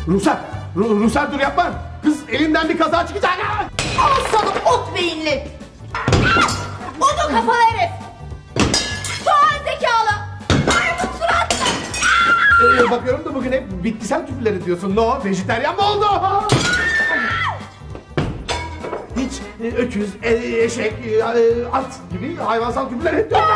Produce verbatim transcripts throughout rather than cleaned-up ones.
Ruhsar, Ru Ruhsar dur yapma. Kız elinden bir kaza çıkacak. Al sana ot beyinli. Odun kafalı herif. Soğan zekalı. Maymun suratlı. Ee, bakıyorum da bugün hep bitkisel küfürleri diyorsun. No, vejeteryan mı oldu? Hiç e, öküz, e, eşek, e, at gibi hayvansal küfürler hep diyorsun.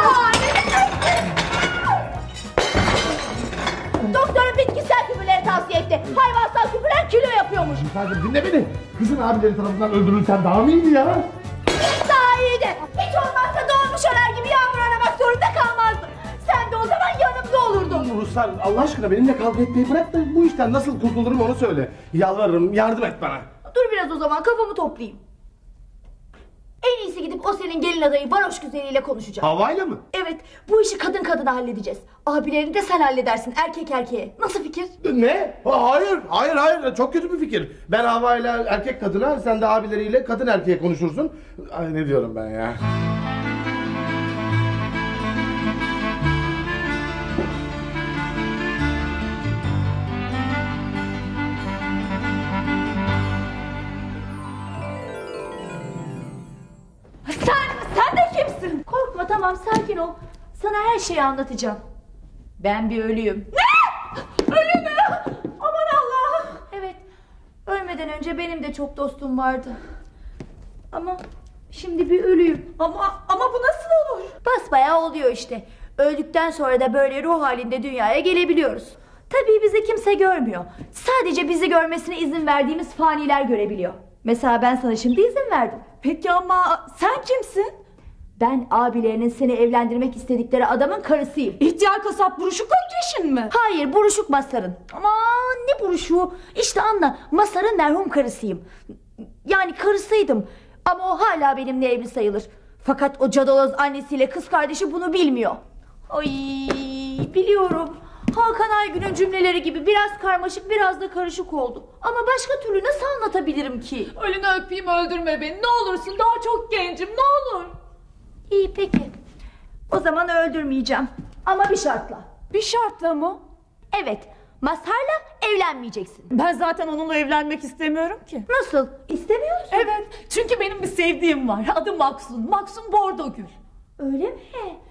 Doktorun bitkisel küfürleri tavsiye etti. Hayvansal küfürler kilo yapıyormuş. Sadece dinle beni. Kızın abileri tarafından öldürülsen daha mı iyiydi ya? Daha iyiydi. Hiç olmazsa doğmuş arar gibi yağmur aramak zorunda kalmazdım. Sen de o zaman yanımda olurdun. Ruslar Allah aşkına benimle kavga etmeyi bırak da bu işten nasıl kurtulurum onu söyle. Yalvarırım, yardım et bana. Dur biraz o zaman, kafamı toplayayım. En iyisi gidip o senin gelin adayı varoş güzeliyle konuşacağım. Havayla mı? Evet, bu işi kadın kadına halledeceğiz. Abilerini de sen halledersin, erkek erkeğe. Nasıl fikir? Ne? Hayır, hayır, hayır. Çok kötü bir fikir. Ben havayla erkek kadına, sen de abileriyle kadın erkeğe konuşursun. Ay ne diyorum ben ya? Sen, sen de kimsin? Korkma, tamam, sakin ol. Sana her şeyi anlatacağım. Ben bir ölüyüm. Ne? Ölü mü? Aman Allah'ım. Evet, ölmeden önce benim de çok dostum vardı. Ama şimdi bir ölüyüm. Ama ama bu nasıl olur? Basbayağı oluyor işte. Öldükten sonra da böyle ruh halinde dünyaya gelebiliyoruz. Tabii bizi kimse görmüyor. Sadece bizi görmesine izin verdiğimiz faniler görebiliyor. Mesela ben sana şimdi izin verdim. Peki ama sen kimsin? Ben abilerinin seni evlendirmek istedikleri adamın karısıyım. İhtiyar kasap buruşuk Ökkeş'in mi? Hayır, buruşuk Masar'ın. Aman ne buruşuğu? İşte anla, Masar'ın merhum karısıyım. Yani karısıydım. Ama o hala benimle evli sayılır. Fakat o cadaloz annesiyle kız kardeşi bunu bilmiyor. Ay biliyorum. Hakan Aygün'ün cümleleri gibi biraz karmaşık, biraz da karışık oldu. Ama başka türlü nasıl anlatabilirim ki? Ölünü öpeyim, öldürme beni. Ne olursun, daha çok gencim, ne olur. İyi peki. O zaman öldürmeyeceğim. Ama bir şartla. Bir şartla mı? Evet, Mazhar'la evlenmeyeceksin. Ben zaten onunla evlenmek istemiyorum ki. Nasıl? İstemiyor musun? Evet, çünkü benim bir sevdiğim var. Adı Maksun. Maksun Bordogül. Öyle mi?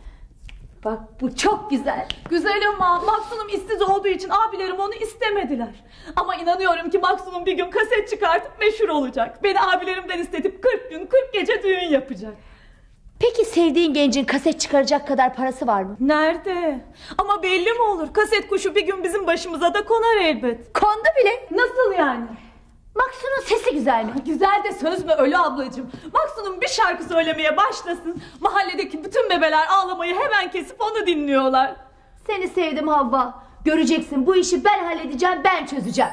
Bak bu çok güzel. Güzel ama Maksun'um işsiz olduğu için abilerim onu istemediler. Ama inanıyorum ki Maksun'um bir gün kaset çıkartıp meşhur olacak. Beni abilerimden istetip kırk gün kırk gece düğün yapacak. Peki sevdiğin gencin kaset çıkaracak kadar parası var mı? Nerede? Ama belli mi olur? Kaset kuşu bir gün bizim başımıza da konar elbet. Kondu bile. Nasıl yani? Maksun'un sesi güzel mi? Güzel de söz mü Ölü ablacığım? Maksun'un bir şarkı söylemeye başlasın. Mahalledeki bütün bebeler ağlamayı hemen kesip onu dinliyorlar. Seni sevdim Havva. Göreceksin, bu işi ben halledeceğim, ben çözeceğim.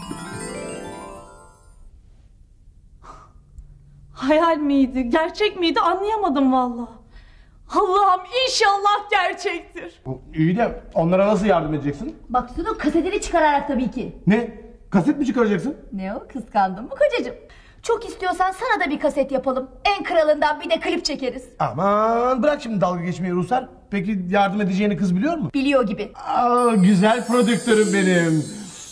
Hayal miydi, gerçek miydi anlayamadım vallahi. Allah'ım inşallah gerçektir. İyi de onlara nasıl yardım edeceksin? Maksun'un kasetini çıkararak tabii ki. Ne? Kaset mi çıkaracaksın? Ne o, kıskandın mı kocacığım? Çok istiyorsan sana da bir kaset yapalım. En kralından bir de klip çekeriz. Aman bırak şimdi dalga geçmeyi Ruslar. Peki yardım edeceğini kız biliyor mu? Biliyor gibi. Aa, güzel prodüktörüm benim.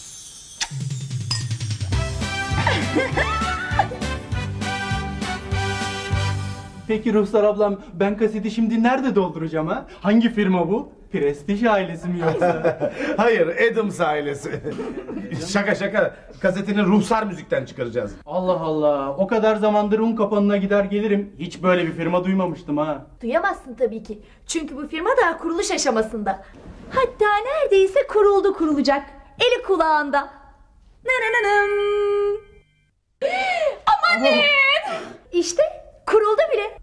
Peki Ruhsar ablam, ben kaseti şimdi nerede dolduracağım ha? Hangi firma bu? Prestij ailesi mi yoksa? Hayır, Adams ailesi. Şaka şaka. Kasetini Ruhsar Müzik'ten çıkaracağız. Allah Allah, o kadar zamandır un kapanına gider gelirim. Hiç böyle bir firma duymamıştım ha. Duyamazsın tabii ki. Çünkü bu firma daha kuruluş aşamasında. Hatta neredeyse kuruldu kurulacak. Eli kulağında. Nanananım. Amanın! İşte kuruldu bile.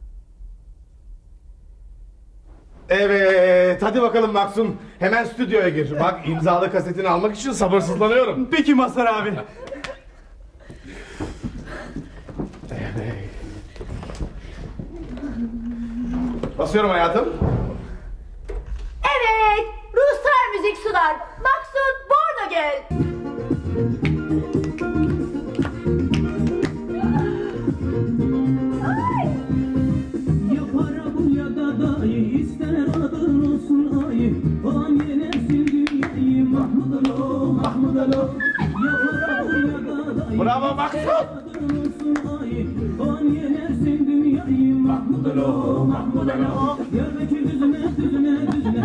Evet, hadi bakalım Maksun. Hemen stüdyoya gir. Bak imzalı kasetini almak için sabırsızlanıyorum. Peki Mazhar abi. Evet. Basıyorum hayatım. Evet, Ruhsar Müzik sunar. Maksun Bordogül. Ya para bu ya da dayı, ister adın olsun ayı. Olan yenersin dünyayı, Mahmud Alo, Mahmud Alo. Ya para Bravo Maksun. O an yenersin dünyayı Mahmud Alo, Mahmud Alo. Diyarbakır düzüne, düzüne, düzüne.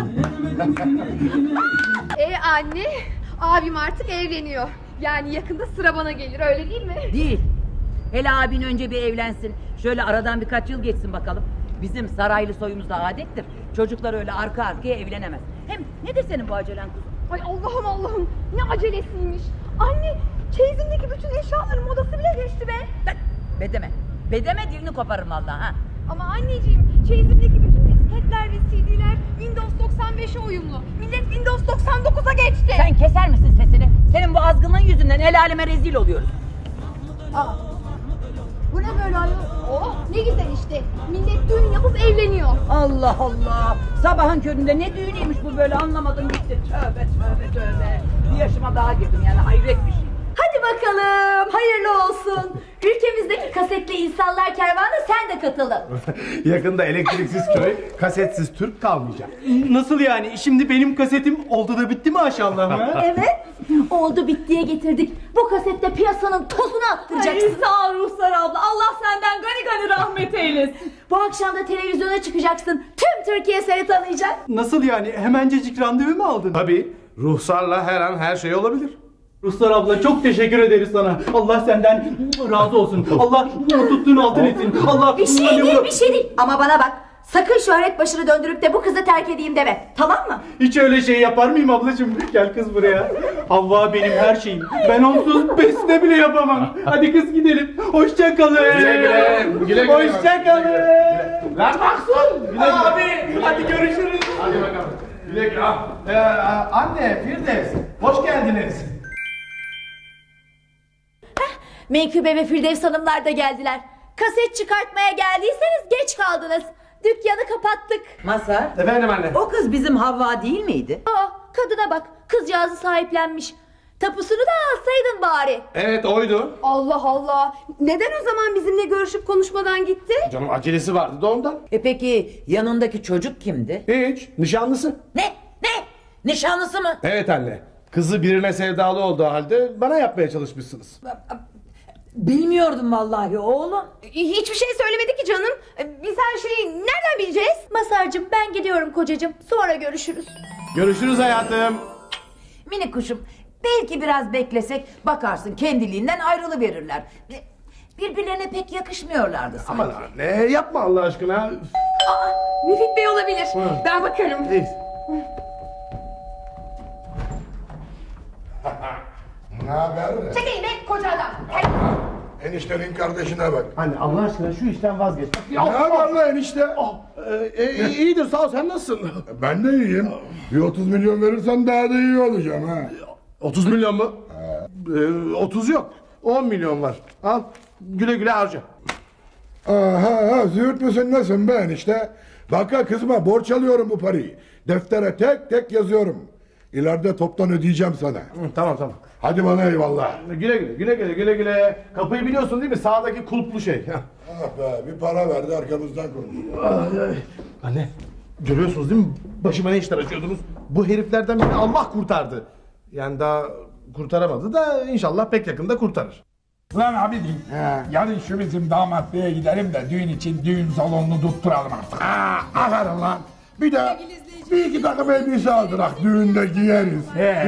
E anne, abim artık evleniyor. Yani yakında sıra bana gelir, öyle değil mi? Değil. Hele abin önce bir evlensin. Şöyle aradan birkaç yıl geçsin bakalım. Bizim saraylı soyumuzda adettir. Çocuklar öyle arka arkaya evlenemez. Hem nedir senin bu acelen kuzum? Ay Allah'ım Allah'ım, ne acelesiymiş. Anne, çeyizimdeki bütün eşyaların modası bile geçti be. Be deme. Be deme, dilini koparırım vallahi ha. Ama anneciğim, çeyizimdeki bütün disketler ve C D'ler Windows doksan beşe uyumlu. Millet Windows doksan dokuza geçti. Sen keser misin sesini? Senin bu azgınlığın yüzünden el aleme rezil oluyoruz. Aa, bu ne böyle ayol? Oh, ne güzel işte. Millet düğün yapıp evleniyor. Allah Allah. Sabahın köründe ne düğünüymüş bu böyle, anlamadım gitti. Tövbe tövbe tövbe. Bir yaşıma daha girdim yani, hayret bir şey. Hadi bakalım, hayırlı olsun. Ülkemizdeki kasetli insanlar kervanına sen de katılın. Yakında elektriksiz köy, kasetsiz Türk kalmayacak. Nasıl yani? Şimdi benim kasetim oldu da bitti mi maşallah ha? Evet, oldu bittiye getirdik. Bu kasette piyasanın tozunu Ay, attıracaksın. sağ ol Ruhsar abla. Allah senden gani gani rahmet eylesin. Bu akşam da televizyona çıkacaksın. Tüm Türkiye seni tanıyacak. Nasıl yani? Hemencecik randevu mu aldın? Tabii, ruhsarla her an her şey olabilir. Ruslar abla çok teşekkür ederiz sana. Allah senden razı olsun. Allah tuttuğun altın etsin. Allah Bir şey değil, bir şey değil. Ama bana bak, sakın şöhret başını döndürüp de bu kızı terk edeyim deme. Tamam mı? Hiç öyle şey yapar mıyım ablacığım? Gel kız buraya. Havva benim her şeyim. Ben onsuz besle bile yapamam. Hadi kız gidelim. Hoşça kalın. Güle güle, güle güle. Hoşça kalın. Lan Maksun! Güle güle. Abi hadi görüşürüz. Hadi bakalım. Güle güle. Ee, anne, Firdevs, hoş geldiniz. Menkıbe ve Firdevs hanımlar da geldiler. Kaset çıkartmaya geldiyseniz geç kaldınız. Dükkanı kapattık. Mazhar, Efendim anne. o kız bizim Havva değil miydi? Aa, kadına bak, kızcağızı sahiplenmiş. Tapusunu da alsaydın bari. Evet, oydu. Allah Allah. Neden o zaman bizimle görüşüp konuşmadan gitti? Canım acelesi vardı da ondan. E peki yanındaki çocuk kimdi? Hiç, nişanlısı. Ne? Ne? Nişanlısı mı? Evet anne. Kızı birine sevdalı olduğu halde bana yapmaya çalışmışsınız. Bilmiyordum vallahi oğlum. Hiçbir şey söylemedi ki canım. Biz her şeyi nereden bileceğiz? Masarcığım, ben gidiyorum kocacığım. Sonra görüşürüz. Görüşürüz hayatım. Minik kuşum, belki biraz beklesek bakarsın kendiliğinden ayrılıverirler. Birbirlerine pek yakışmıyorlardı sanki. Aman anne, yapma Allah aşkına. Aa, Müfit Bey olabilir. Ben bakarım. İyi. Ne haber? Çekilin be koca adam. Eniştenin kardeşine bak. Anne Allah aşkına şu işten vazgeç. Ne haber lan enişte? Ee, e, iyidir sağ ol, sen nasılsın? Ben de iyiyim. Bir otuz milyon verirsen daha da iyi olacağım ha. otuz milyon mu? Ee, otuz yok. on milyon var. Al güle güle harca. Aha, züğürt müsün nesin be enişte? Bak ha kızma, borç alıyorum bu parayı. Deftere tek tek yazıyorum. İleride toptan ödeyeceğim sana. Hı, tamam tamam. Hadi bana eyvallah. Güle güle güle güle güle güle. Kapıyı biliyorsun değil mi? Sağdaki kulplu şey. Ah be, bir para verdi arkamızdan konuşuyor. Ay, ay. Anne görüyorsunuz değil mi? Başıma ne işler açıyordunuz? Bu heriflerden beni Allah kurtardı. Yani daha kurtaramadı da inşallah pek yakında kurtarır. Lan abicim, yarın şu bizim damat beye gidelim de düğün için düğün salonunu tutturalım artık. Aa, aferin lan. Bir de bir iki takım elbise aldırak düğünde giyeriz.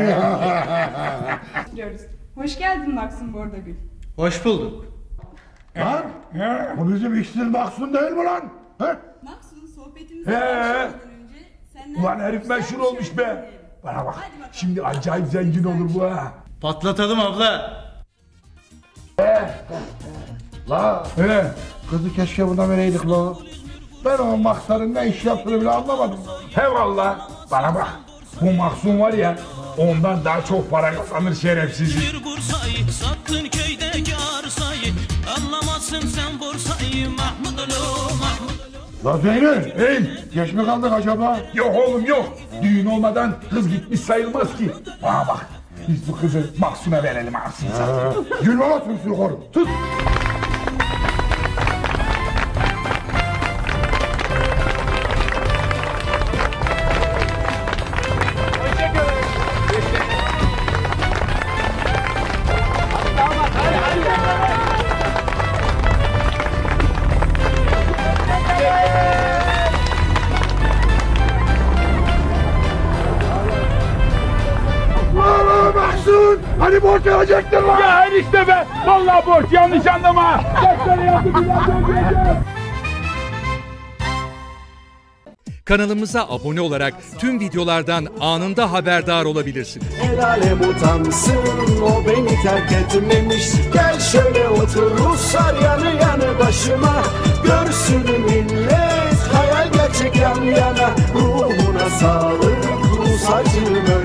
Hoş geldin Maksun Bordagül. Hoş bulduk. Lan, bu bizim işsiz Maksun değil mi lan? He? Maksun sohbetimize He. başlamadan önce senden Ulan herif güzel meşhur bir şey olmuş be. öğrenelim. Bana bak, Hadi bakalım. şimdi acayip zengin olur bu ha. Patlatalım abla. La, He. kızı keşke buna vereydik la. Ben o Maksar'ın ne iş yaptığını bile anlamadım. He valla, bana bak. Bu Maksun var ya, ondan daha çok para kazanır şerefsizim. Bir Bursa'yı sattın köydeki arsayı. Anlamazsın sen Bursa'yı Mahmud Alo, Mahmud Alo. La Zeynep, hey, geç mi kaldık acaba? Yok oğlum yok. Düğün olmadan kız gitmiş sayılmaz ki. Bana bak, biz bu kızı Maksun'a verelim arsın zaten. Gül baba türsünü koru. Tut. Hadi hadi Hani borç alacaktın lan? Ya enişte be. Vallahi borç, yanlış anlama. Deftere yazdı biraz ödeyeceğim. Kanalımıza abone olarak tüm videolardan anında haberdar olabilirsiniz. El alem utansın, o beni terk etmemiş. Gel şöyle otur Ruslar yanı yanı başıma. Görsün millet hayal gerçek yan yana. Ruhuna sağlık Rus acım.